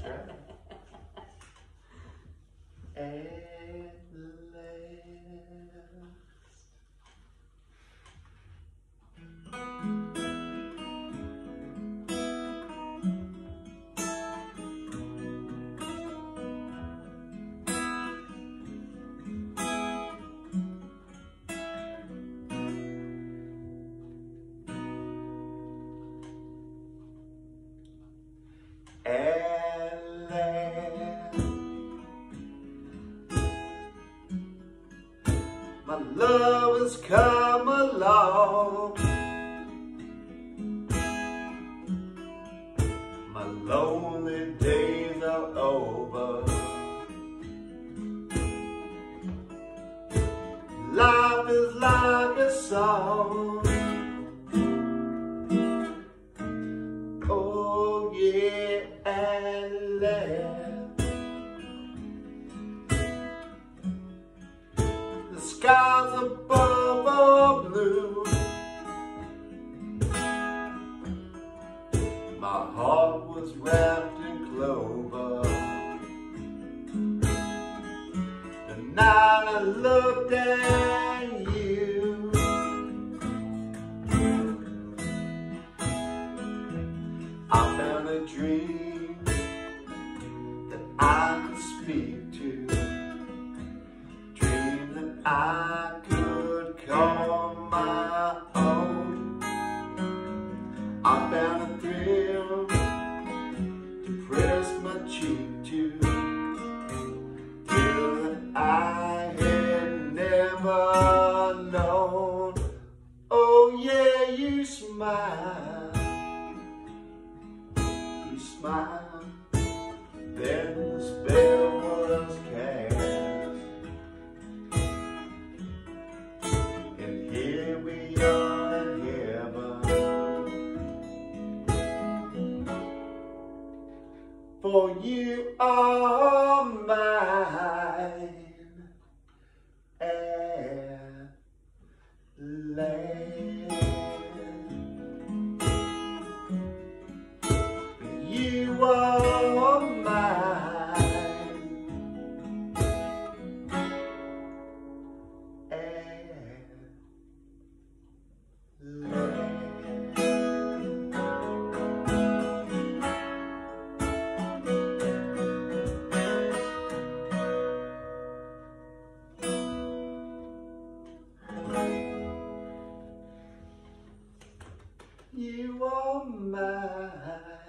right. At last, my love has come along. My lonely days are over. Life is like a song. Oh yeah, at last. The skies above are blue. My heart was wrapped in clover. The night I looked at you, I found a dream that I could speak to, dream that I could call my own. I found a thrill to press my cheek to, thrill that I had never known. Oh yeah, you smile. You smile, then the spell was cast, and here we are in heaven. For you are mine at last. You are mine at last. You are mine.